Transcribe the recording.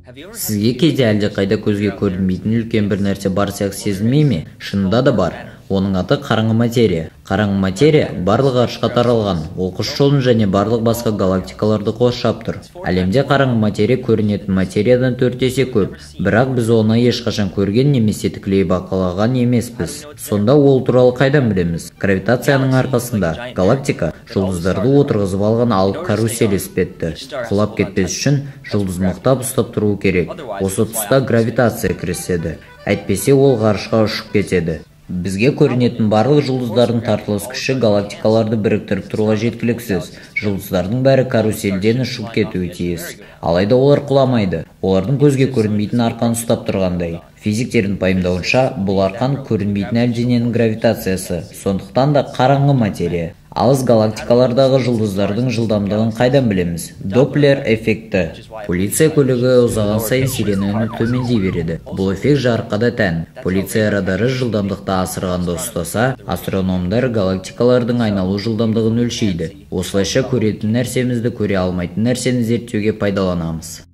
Сізге кейде әлдеқайда көзге көрінбейтін үлкен бір нәрсе бар сияқты сезілмей ме? Шынында да бар. Оның аты қараңғы материя. Қараңғы материя барлық ғарышқа таралған, ол құс жолын және барлық басқа галактикаларды қоршап тұр. Әлемде қараңғы материя көрінетін материядан 4 есе көп, бірақ біз оны ешқашан көрген немесе тікелей бақылаған емеспіз. Сонда ол туралы қайдан білеміз? Гравитацияның арқасында галактика жұлдыздарды отырғызып алған алып карусель іспетті. Құлап кетпес үшін жұлдыз мықтап ұстап тұру керек. Осы тұста гравитация кіріседі. Әйтпесе ол ғарышқа ұшып кетеді. Бізге көрінетін барлық жұлдыздардың тартылыс күші галактикаларды біріктіріп тұруға жеткіліксіз. Жұлдыздардың бәрі карусельден ұшып кетуі тиіс. Алайда олар құламайды. Олардың көзге көрінбейтін арқан ұстап тұрғандай. Физиктердің пайымдауынша, бұл арқан көрінбейтін әлдененің гравитациясы, сондықтан да қараңғы материя. Алыс галактикалардағы жұлдыздардың жылдамдығын қайдан білеміз? Доплер эффекті. Полиция көлігі ұзаған сайын сирена үні төмендей береді. Бұл эффект жарыққа да тән. Полиция радары жылдамдықты асырғанда ұстаса, астрономдар галактикалардың айналу жылдамдығын өлшейді. Осылайша көретін нәрсемізді көре алмайтын нәрсені зерттеуге пайдаланамыз.